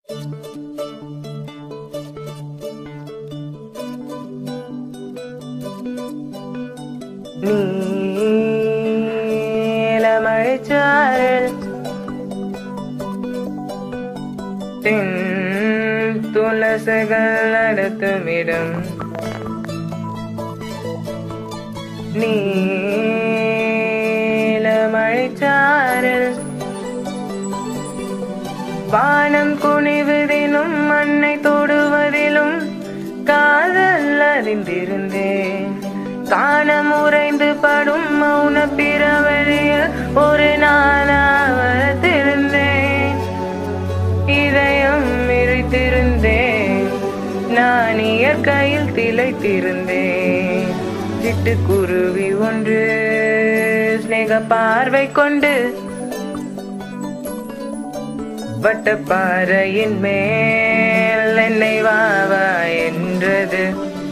நீலமழைச்சாரல் தென் துளசுகள் நடத்துமிடம் நீலமழைச்சாரல் வானம் குனிவதிலும் மண்ணை தொடுவதிலும் காதல் அறிந்திருந்தேன். காணம் உறைந்து படும் மௌன பிறவழியில் ஒரு நாளாவதிருந்தேன். இதயம் இறைத்திருந்தேன், நான் இயற்கையில் திளைத்திருந்தேன். சிட்டுக்குருவி ஒன்று ஸ்நேக பார்வை கொண்டு வட்டப்பாறையின் மேல் என்னை வாவா என்றது.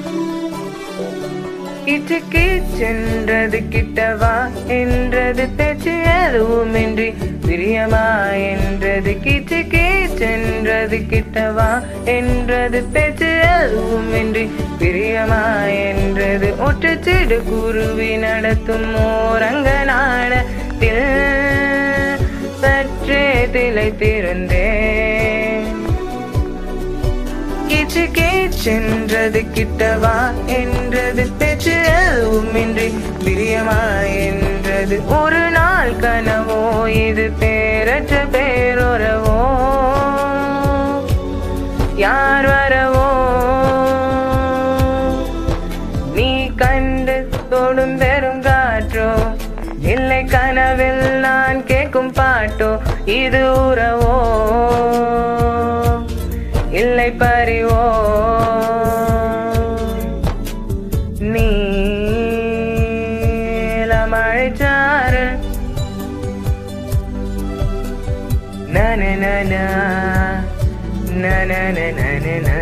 கிச்சுக்கிச்சென்றது கிட்டவா என்றது, பேச்சு எதுவுமின்றி பிரியமா என்றது. கிச்சுக்கிச்சென்றது கிட்டவா என்றது, பேச்சு எதுவுமின்றி பிரியமா என்றது. ஒற்று சிடு குருவி நடத்தும் ஓரங்க நாடத்தில் சற்றே திளைத்திருந்தேன். கிச்சுக்கிச்சென்றது கிட்டவா என்றது, பேச்சு எதுவுமின்றி பிரியமா என்றது. ஒரு நாள் கனவோ இது பேரற்ற பேரொரவோ, யார் வரவோ நீ கண்டு தொடும் பெரும் காற்றோ, இல்லை கனவில் நான் கேட்கும் பாட்டோ. இது உறவோ இல்லை பறிவோ, நீலமழைச்சாரல் நனநனா நனநனா.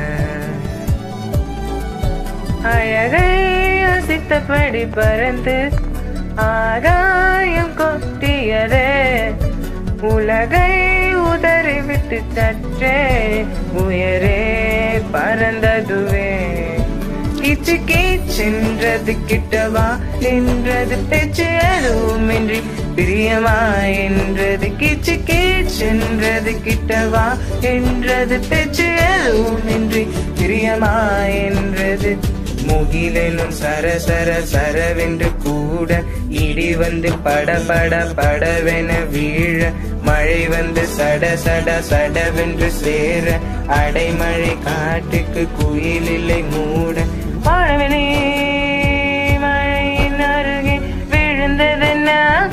அழகை யோசித்தபடி பறந்து ஆகாயம் கொட்டியதே, உலகை உதறிவிட்டு சற்றே உயரே பறந்ததுவே. கிச்சுக்கிச்சென்றது கிட்டவா என்றது, பேச்சு எதுவுமின்றி பிரியமா என்றது. கிச்சுக்கிச்சென்றது கிட்டவா என்றது, பேச்சு எதுவுமின்றி பிரியமா என்றது. முகிலெனும் சரசர சரவென்று கூட இடி வந்து பட பட படவென வீழ, மழை வந்து சட சட சடவென்று சேர, அடைமழை காட்டுக்கு குயிலில்லை மூட. வானவெளி மழையின் அருகே விழுந்ததென்ன,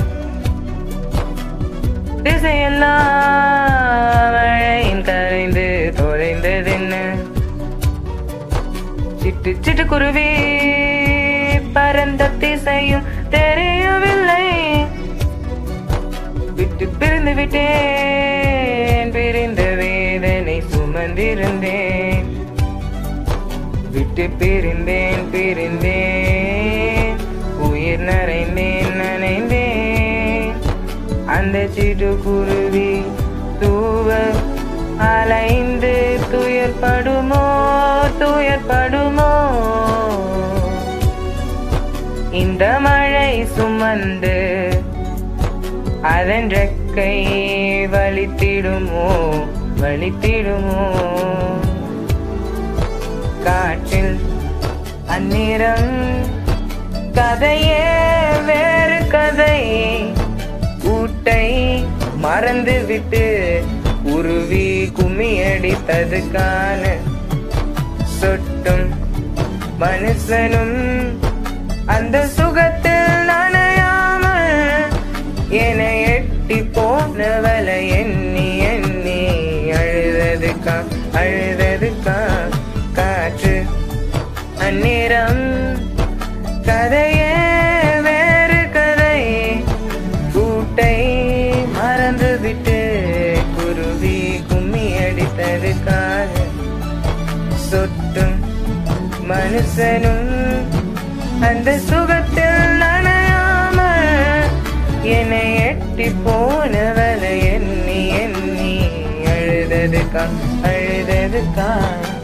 திசையெல்லாம் மழையின் கரைந்து தொலைந்ததென்ன. சிட்டு சிட்டுக்குருவி பரந்த திசையும் தெரியவில்லை. விட்டு பிரிந்து விட்டேன், பிரிந்த வேதனை சுமந்திருந்தேன். விட்டு பிரிந்தேன் பிரிந்தேன், உயிர் நனைந்தேன் நனைந்தேன். அந்த சிட்டுக்குருவி தூவ அலைந்து துயர்படுமோ துயர்படுமோ. இந்த மழை சுமந்து அதன் ரெக்கை வலித்திடுமோ வலித்திடுமோ. காற்றில் அந்நிறம் கதையே வேறு கதை. கூட்டை மறந்து விட்டு உருவி கும்மி அடித்ததுக்கான சொட்டும் மனுஷனும் அந்த சுகத்தில் நனையாமல் என எட்டி போனவளை எண்ணி எண்ணி அழுததுக்கா அழுததுக்கா. காற்று அந்நிறம் கதையே வேறு கதை. கூட்டை மறந்து விட்டு குருவி கும்மி அடித்ததுக்காக சொட்டும் மனுஷனும் அந்த சுகத்தில் நனையாமல் என்னை எட்டி போனவளை எண்ணி எண்ணி அழுதது. அழுததுக்கா